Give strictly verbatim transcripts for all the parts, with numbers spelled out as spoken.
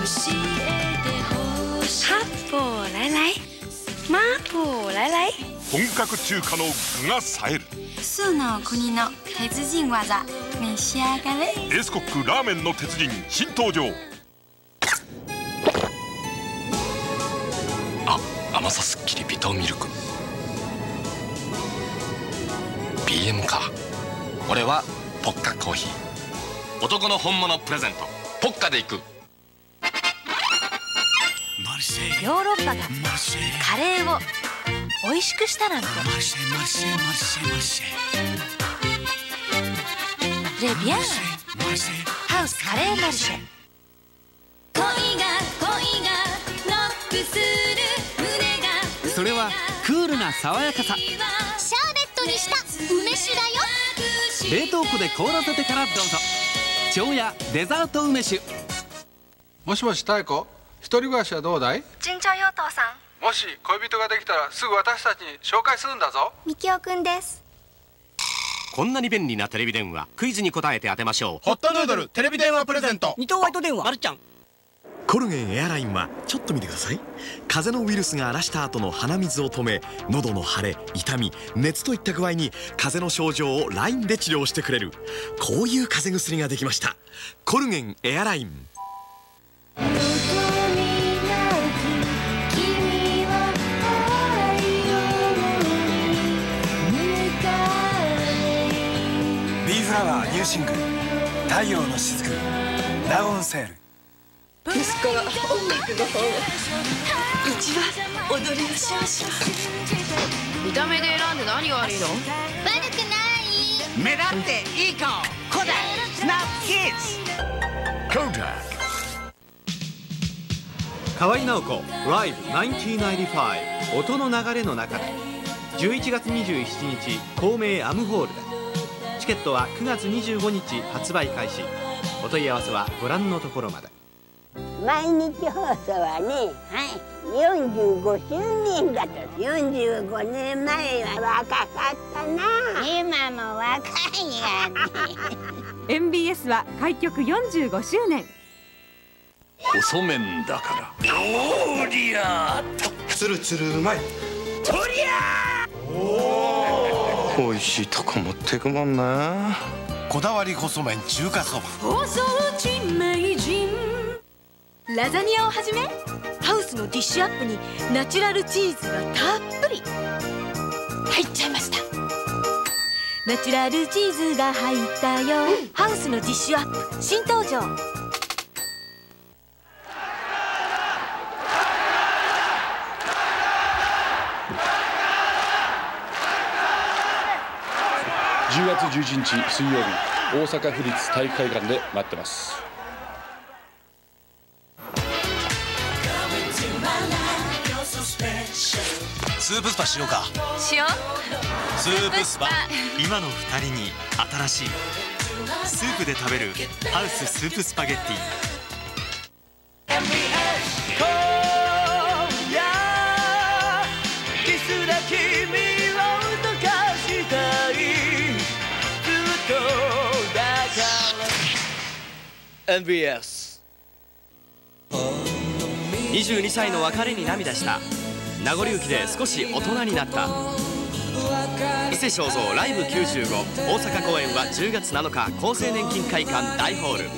歩来来マープ来来。 本格中華の具が冴える。 数の国の鉄人技召し上がれ。 エースコックラーメンの鉄人新登場。 あ、甘さすっきり微糖ミルク。 ビーエム か。俺はポッカコーヒー。男の本物プレゼント、ポッカで行く。 ヨーロッパがカレーを美味しくしたなんて。レビアンハウスカレーマルシェ。 恋が恋がノックする胸が。 それはクールな爽やかさ。 シャーベットにした梅酒だよ。 冷凍庫で凍らせてからどうぞ。蝶屋デザート梅酒。 もしもし妙子、一人暮らしはどうだい？ 順調よ父さん。 もし恋人ができたらすぐ私たちに紹介するんだぞ。 みきおくんです。 こんなに便利なテレビ電話、クイズに答えて当てましょう。 ホットヌードルテレビ電話プレゼント。 二等ホワイト電話まるちゃん。 コルゲンエアラインはちょっと見てください。風邪のウイルスが荒らした後の鼻水を止め、喉の腫れ、痛み、熱といった具合に風邪の症状をラインで治療してくれる、こういう風邪薬ができました。コルゲンエアライン。 ビーフラワーニューシングル「太陽のしずく」ダウンセール。 息子は音楽の方を、うちは踊りの少々。 見た目で選んで何が悪いの？ 悪くない。 目立っていい顔。古代スナップキッズ。 コーダ河合直子ライブせんきゅうひゃくきゅうじゅうご音の流れの中でじゅういちがつにじゅうしちにち公明アムホールで。チケットはくがつにじゅうごにち発売開始。お問い合わせはご覧のところまで。 毎日放送はね、はい、よんじゅうごしゅうねんだと。よんじゅうごねんまえは若かったな。今も若いやね。 エムビーエス は開局よんじゅうごしゅうねん。 細麺だから。 おりゃーつるつるうまい。とりゃーお美味しいとこ持ってくもんな。 こだわり細麺中華そば。 放送地名人。ラザニアをはじめハウスのディッシュアップにナチュラルチーズがたっぷり入っちゃいました。ナチュラルチーズが入ったよ、うん、ハウスのディッシュアップ新登場。 じゅうがつじゅういちにち水曜日、大阪府立体育会館で待ってます。 スープスパしようか。 しよう。 スープスパ。 今のふたりに新しいスープで食べるハウススープスパゲッティ。 エムビーエス。 にじゅうにさいの別れに涙した。名残雪で少し大人になった。伊勢正蔵ライブきゅうじゅうご大阪公演はじゅうがつなのか厚生年金会館大ホール。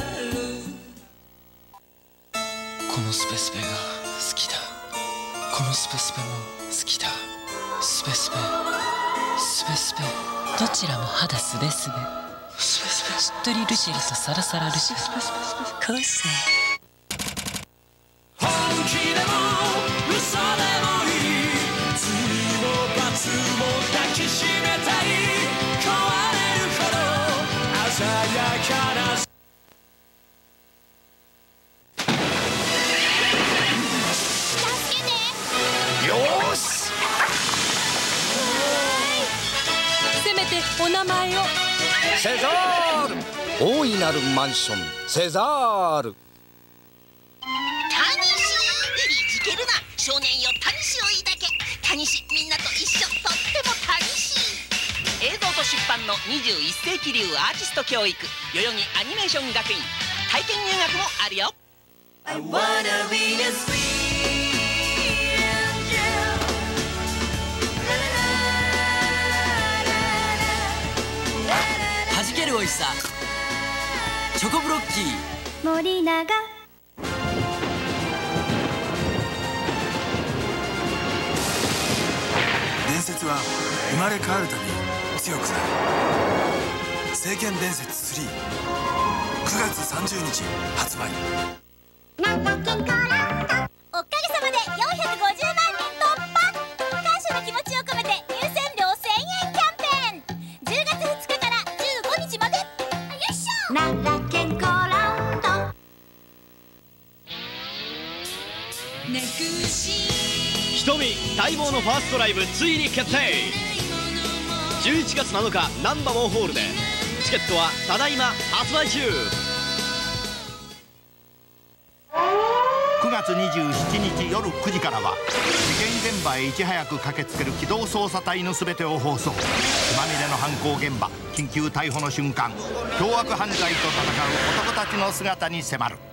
このスペスペが好きだ。このスペスペも好きだ。スペスペスペスペどちらも肌すべすべ。 スペスペしっとりルシルとサラサラルシル個性。 本気でも嘘でもいい。罪も罰も抱きしめたい。壊れるほど鮮やかな助けて。 よーし。 せめてお名前を。 セザール。大いなるマンションセザール。 タニシいじけるな。少年よタニシを抱け。タニシみんなと一緒。とってもタニシ。映像と出版のにじゅういっせいき流アーティスト教育代々木アニメーション学院体験入学もあるよ。 弾けるおいしさチョコブロッキー森永。 伝説は生まれ変わるたび強くなる。聖剣伝説スリー、くがつさんじゅうにち発売。 おかげさまでよんひゃくごじゅうまんにん突破。感謝の気持ちを込めて入選料せんえんキャンペーン、じゅうがつふつかからじゅうごにちまで。よいしょ。奈良健康ランド。 瞳待望のファーストライブついに決定。じゅういちがつなのかナンバモンホールでチケットはただいま発売中。 くがつにじゅうしちにち夜くじからは事件現場へいち早く駆けつける機動捜査隊のすべてを放送。血まみれの犯行現場、緊急逮捕の瞬間、凶悪犯罪と戦う男たちの姿に迫る。